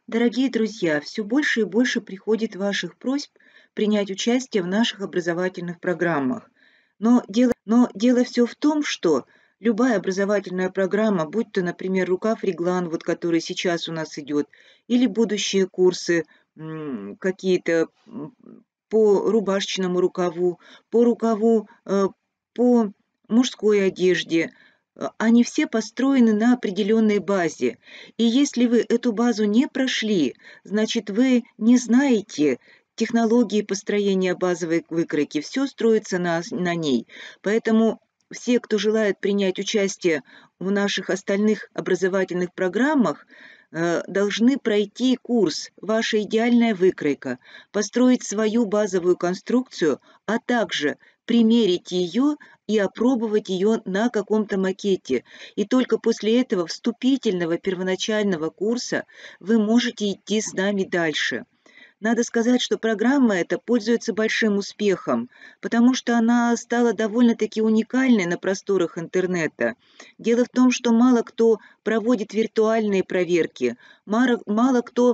Дорогие друзья, все больше и больше приходит ваших просьб принять участие в наших образовательных программах. Но дело все в том, что любая образовательная программа, будь то, например, «Рукав Реглан», вот который сейчас у нас идет, или будущие курсы какие-то по рубашечному рукаву, по рукаву, по мужской одежде, они все построены на определенной базе. И если вы эту базу не прошли, значит, вы не знаете технологии построения базовой выкройки. Все строится на ней. Поэтому все, кто желает принять участие в наших остальных образовательных программах, должны пройти курс «Ваша идеальная выкройка», построить свою базовую конструкцию, а также примерить ее и опробовать ее на каком-то макете. И только после этого вступительного первоначального курса вы можете идти с нами дальше. Надо сказать, что программа эта пользуется большим успехом, потому что она стала довольно-таки уникальной на просторах интернета. Дело в том, что мало кто проводит виртуальные проверки, мало кто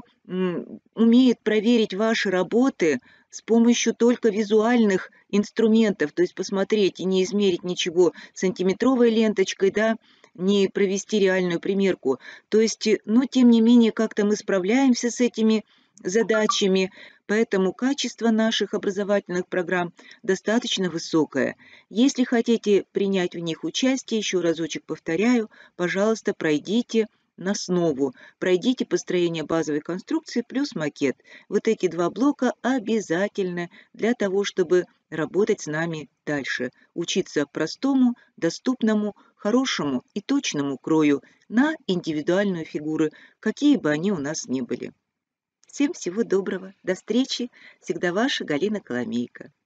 умеет проверить ваши работы с помощью только визуальных инструментов, то есть посмотреть и не измерить ничего сантиметровой ленточкой, да, не провести реальную примерку. То есть, но тем не менее, как-то мы справляемся с этими задачами, поэтому качество наших образовательных программ достаточно высокое. Если хотите принять в них участие, еще разочек повторяю, пожалуйста, пройдите на основу, пройдите построение базовой конструкции плюс макет. Вот эти два блока обязательны для того, чтобы работать с нами дальше, учиться простому, доступному, хорошему и точному крою на индивидуальную фигуру, какие бы они у нас ни были. Всем всего доброго. До встречи. Всегда ваша Галина Коломейко.